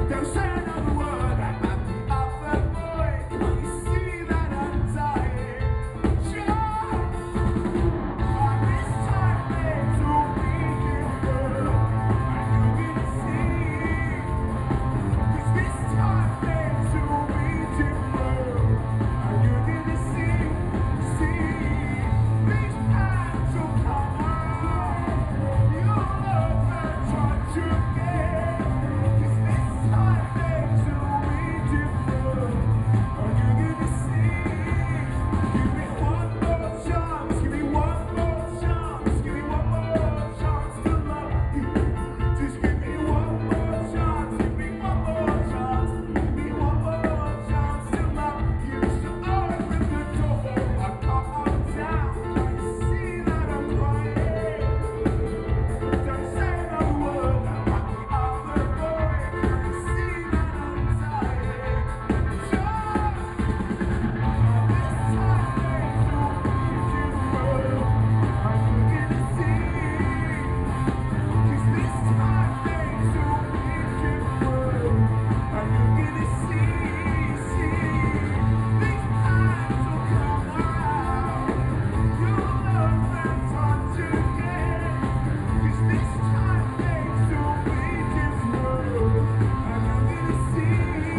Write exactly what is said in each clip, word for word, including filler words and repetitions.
Don't say another word about the other boy. Can't you see that I'm dying? Sure. By this time there's a week in world, and you're gonna see. 'Cause this time there's a week in world, and you're gonna see, see. These hands will come out. You'll love and touch again. 'Cause this time there's a week in world, and you're gonna see. Give me one more chance, give me one more chance, give me one more chance to love you. Just give me one more chance, give me one more chance, give me one more chance to love you. So open the door, I come on down. Can you see that I'm crying? Don't say another word about the other boy. Can you see that I'm dying? Sure. This time there's a week in world, and you're gonna see. 'Cause this time there's a week in world, and you're gonna see, see. These hands will come out. You'll love and touch again. 'Cause this time there's a week in world, and you're gonna see,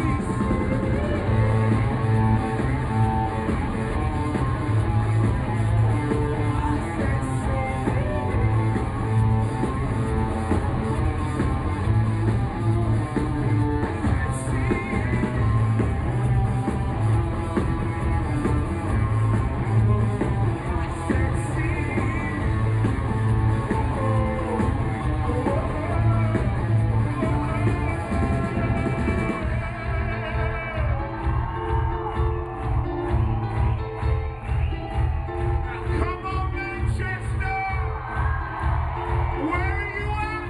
come on, Manchester! Where are you at?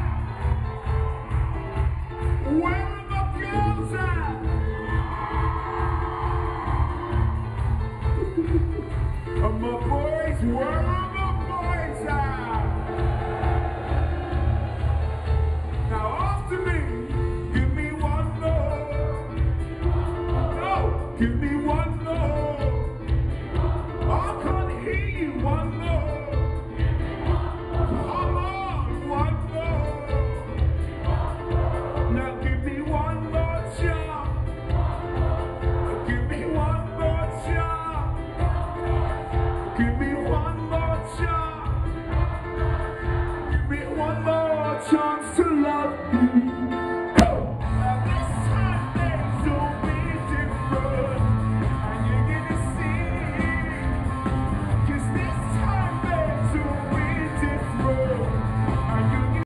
Where are my girls at? And my boys, where are my boys at? Now after me, give me one more. No, give me